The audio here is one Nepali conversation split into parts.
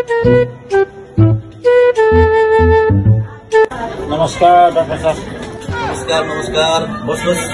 नमस्कार डाक्टर साहब। नमस्कार बस्नुहोस्।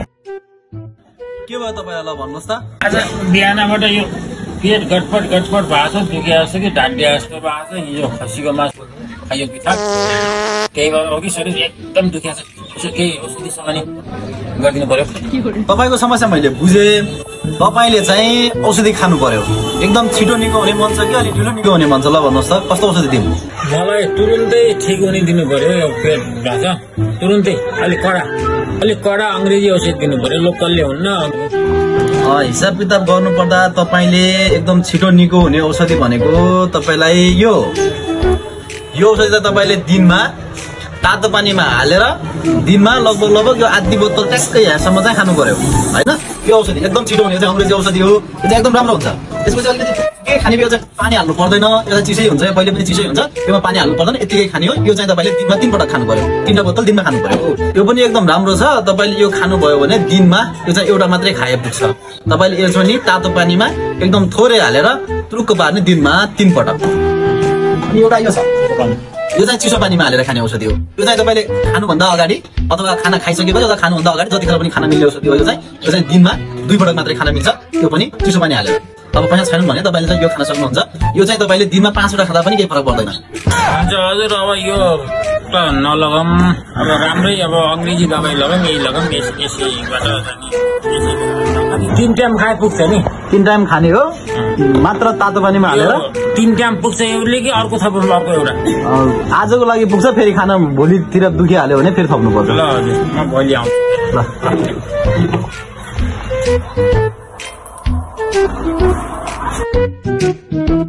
के भयो तपाईहरुलाई भन्नुस् त? आज बिहानबाट यो पेट गटपट भएको छ, दुखिया छ कि ढाड्डिया जस्तो भएको छ। हिजो खसीको मासु खायो पिठा, त्यही भएर हो कि शरीर एकदम दुखिया छ। केही औषधि समानी गरिदिनु पर्यो। तपाईको समस्या मैले बुझे। तपाईले चाहिँ औषधि खानु पर्यो। एकदम छिटो निको हुने मन छ कि अलि ढिलो निको हुने मन छ? ल भन्नुस् त, कस्तो औषधि दिउँ? मलाई तुरुन्तै ठिक हुने दिनु पर्यो। यो पेट भएको तुरुन्तै अलिक कडा अंग्रेजी औषधि दिनु पर्यो, लोकलले हुन्न। हिसाब किताब गर्नुपर्दा तपाईले एकदम छिटो निको हुने औषधि भनेको तपाईलाई यो औषधि त तपाईले दिनमा तातो पानीमा हालेर दिनमा लगभग यो आधी बोतल ट्याक्कै यहाँसम्म चाहिँ खानु पर्यो हैन। यो औषधि एकदम छिटो हुने चाहिँ अंग्रेजी औषधि हो। यो चाहिँ एकदम राम्रो हुन्छ। त्यसपछि अलिकति के खाने बेला चाहिँ पानी हाल्नु पर्दैन। यो चाहिँ चिसै हुन्छ, पहिले पनि चिसै हुन्छ, त्यसमा पानी हाल्नु पर्दैन, यतिकै खाने हो। यो चाहिँ तपाईले दिनमा 3 पटक खानु पर्यो। 3 बोतल दिनमा खानु पर्यो। यो पनि एकदम राम्रो छ। तपाईले यो खानु भयो भने दिनमा यो चाहिँ एउटा मात्रै खाए पुग्छ। तपाईले यसो नि तातो पानीमा एकदम थोरै हालेर तुरुक्क पार्ने दिनमा 3 पटक। अनि एउटा यो छ, यो चाहिँ चिसो पानीमा हालेर खाने औषधि हो। यो चाहिँ तपाईले खानुभन्दा अगाडि अथवा खाना खाइसकेपछि अथवा खानुभन्दा अगाडि जतिखेर पनि खाना मिल्ने औषधि हो। यो चाहिँ दिनमा 2 पटक मात्रै खान मिल्छ, त्यो पनि चिसो पानी हालेर। अब पैसा छैन भने तपाईले चाहिँ यो खान सक्नुहुन्छ। यो चाहिँ तपाईले दिनमा 5 वटा खाँदा पनि केही फरक पर्दैन। हजुर, अब यो त नलगम, अब राम्रै अब अंग्रेजी दबाई लगम, यही लगम, यसैबाट 3 टाइम खाए पुग्छ नि। 3 टाइम खाने हो, मात्र तातो पानीमा हालेर। 3 टाइम पुग्छ एउटले कि अर्को थप्नु अर्को एउटा? आजको लागि पुग्छ, फेरि खाना भोलितिर दुखिहाल्यो भने फेरि थप्नु पर्छ। ल हजुर, म भोलि आउँछु। ल